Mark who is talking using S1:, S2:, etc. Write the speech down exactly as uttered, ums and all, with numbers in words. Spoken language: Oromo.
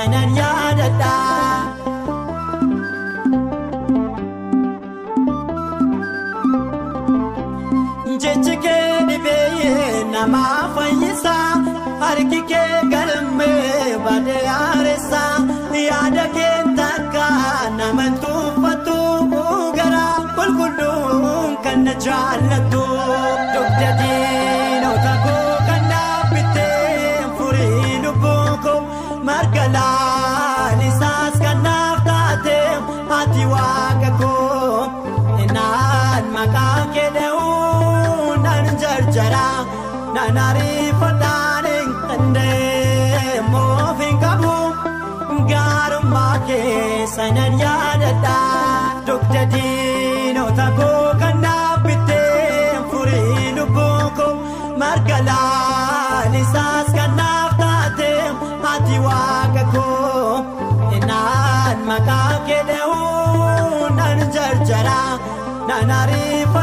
S1: sanan yaadadha jechi kee dhibee nama fayyisa harki kee galmee badee areessa yaada kee takka nama tuuffatu garaa qulqulluun kan na jaallatu dugda diinota koo kan dhaabbitee furii lubbuu koo marga laalisaas kan naaf taate ati waaqa koo naan maqaa kee dha'uu nan jarjara nan ariifadhaan hin qandee moofin qabu gaarummaa kee sanan yaadadha dugda diinota koo kan dhaabbitee furii lubbuu koo marga laalisaas kan naaf taate ati waaqa koo naan maqaa kee dha'uu nan jarjara nan ariifadhaan